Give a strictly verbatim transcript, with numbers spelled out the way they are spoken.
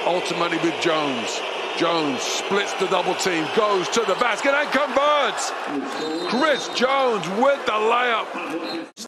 ultimately with Jones. Jones splits the double team, goes to the basket and converts. Chris Jones with the layup.